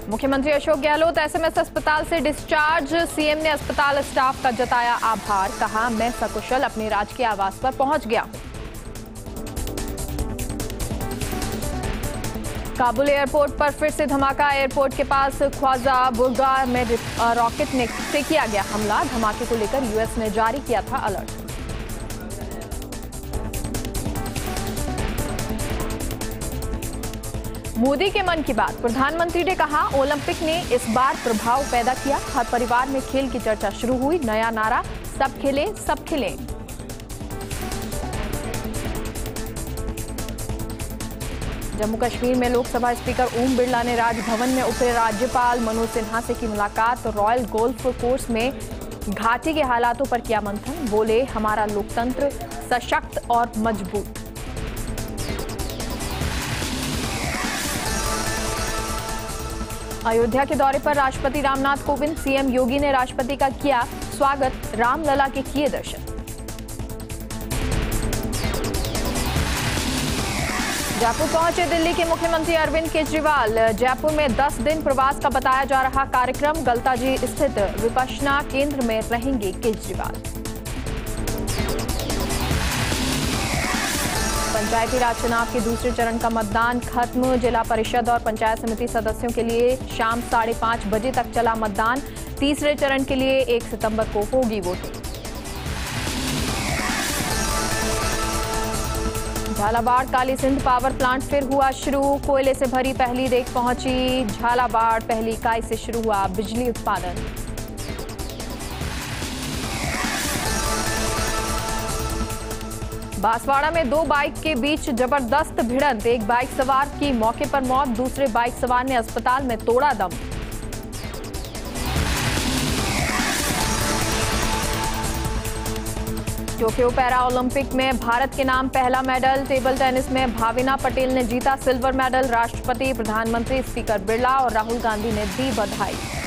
मुख्यमंत्री अशोक गहलोत एसएमएस अस्पताल से डिस्चार्ज। सीएम ने अस्पताल स्टाफ का जताया आभार, कहा मैं सकुशल अपने राजकीय आवास पर पहुंच गया। काबुल एयरपोर्ट पर फिर से धमाका। एयरपोर्ट के पास ख्वाजा बुर्गा में रॉकेट से किया गया हमला। धमाके को लेकर यूएस ने जारी किया था अलर्ट। मोदी के मन की बात। प्रधानमंत्री ने कहा ओलंपिक ने इस बार प्रभाव पैदा किया। हर परिवार में खेल की चर्चा शुरू हुई। नया नारा सब खेले सब खिले। जम्मू कश्मीर में लोकसभा स्पीकर ओम बिरला ने राजभवन में उतरे राज्यपाल मनोज सिन्हा से की मुलाकात। रॉयल गोल्फ कोर्स में घाटी के हालातों पर किया मंथन। बोले हमारा लोकतंत्र सशक्त और मजबूत। अयोध्या के दौरे पर राष्ट्रपति रामनाथ कोविंद। सीएम योगी ने राष्ट्रपति का किया स्वागत। रामलला के किए दर्शन। जयपुर पहुंचे दिल्ली के मुख्यमंत्री अरविंद केजरीवाल। जयपुर में 10 दिन प्रवास का बताया जा रहा कार्यक्रम। गलताजी स्थित विपश्यना केंद्र में रहेंगे केजरीवाल। पंचायती राज चुनाव के दूसरे चरण का मतदान खत्म। जिला परिषद और पंचायत समिति सदस्यों के लिए शाम 5:30 बजे तक चला मतदान। तीसरे चरण के लिए 1 सितंबर को होगी voting. Jhalawar Kali Sindh power plant फिर हुआ शुरू। कोयले से भरी पहली रेक पहुंची। झालावाड़ पहली इकाई से शुरू हुआ बिजली उत्पादन। बांसवाड़ा में 2 बाइक के बीच जबरदस्त भिड़ंत। एक बाइक सवार की मौके पर मौत। दूसरे बाइक सवार ने अस्पताल में तोड़ा दम। टोक्यो पैरा ओलंपिक में भारत के नाम पहला मेडल। टेबल टेनिस में भाविना पटेल ने जीता सिल्वर मेडल। राष्ट्रपति, प्रधानमंत्री, स्पीकर बिरला और राहुल गांधी ने दी बधाई।